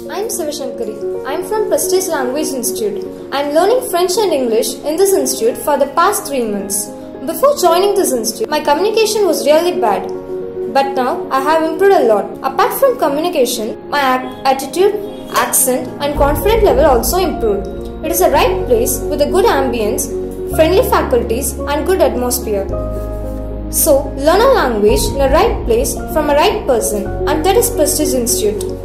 I am Sivashankari. I am from Prestige Language Institute. I am learning French and English in this institute for the past 3 months. Before joining this institute, my communication was really bad. But now I have improved a lot. Apart from communication, my attitude, accent and confidence level also improved. It is a right place with a good ambience, friendly faculties and good atmosphere. So, learn a language in a right place from a right person, and that is Prestige Institute.